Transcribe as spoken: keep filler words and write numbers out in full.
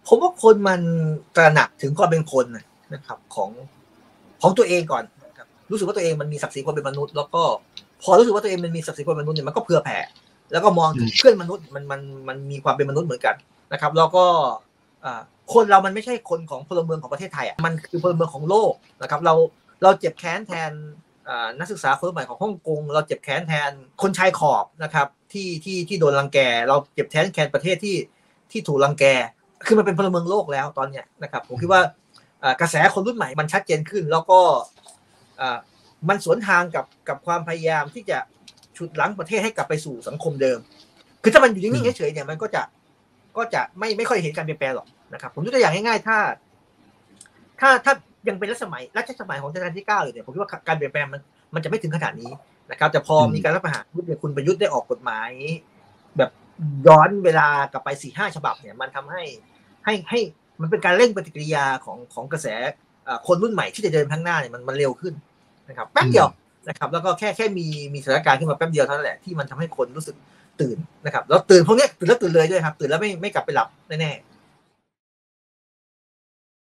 ผมว่าคนมันตระหนักถึงความเป็นคนนะครับของของตัวเองก่อนนะครับรู้สึกว่าตัวเองมันมีศักดิ์ศรีความเป็นมนุษย์แล้วก็พอรู้สึกว่าตัวเองมันมีศักดิ์ศรีความเป็นมนุษย์เนี่ยมันก็เผื่อแผ่แล้วก็มองถึงเพื่อนมนุษย์มันมันมันมีความเป็นมนุษย์เหมือนกันนะครับแล้วก็คนเรามันไม่ใช่คนของพลเมืองของประเทศไทยอ่ะมันคือพลเมืองของโลกนะครับเราเราเจ็บแค้นแทนนักศึกษาคนใหม่ของฮ่องกงเราเจ็บแค้นแทนคนชายขอบนะครับที่ที่ที่โดนรังแกเราเจ็บแค้นแทนประเทศที่ที่ถูกรังแกคือมันเป็นพลเมืองโลกแล้วตอนเนี้ยนะครับผมคิดว่ากระแสคนรุ่นใหม่มันชัดเจนขึ้นแล้วก็มันสวนทางกับกับความพยายามที่จะฉุดรั้งประเทศให้กลับไปสู่สังคมเดิมคือถ้ามันอยู่นิ่งๆเฉยๆเนี่ยมันก็จะก็จะไม่ไม่ค่อยเห็นการเปลี่ยนแปลงหรอกนะครับผมยกตัวอย่างง่ายๆถ้าถ้าถ้ายังเป็นรัชสมัยรัชสมัยของรัชกาลที่เก้าอยู่เนี่ยผมคิดว่าการเปลี่ยนแปลงมันมันจะไม่ถึงขนาดนี้นะครับแต่พอมีการรัฐประหารปุ๊บเนี่ยคุณประยุทธ์ได้ออกกฎหมายแบบย้อนเวลากลับไป สี่ห้า ฉบับเนี่ยมันทำให้ให้ให้มันเป็นการเร่งปฏิกิริยาของของกระแสคนรุ่นใหม่ที่จะเดินข้างหน้าเนี่ยมันมันเร็วขึ้นนะครับแป๊บเดียวนะครับแล้วก็แค่แค่มีมีสถานการณ์ขึ้นมาแป๊บเดียวเท่านั้นแหละที่มันทำให้คนรู้สึกตื่นนะครับแล้วตื่นพวกนี้ตื่นแล้วตื่นเลยด้วยครับตื่นแล้วไม่ไม่กลับไปหลับแน่ๆ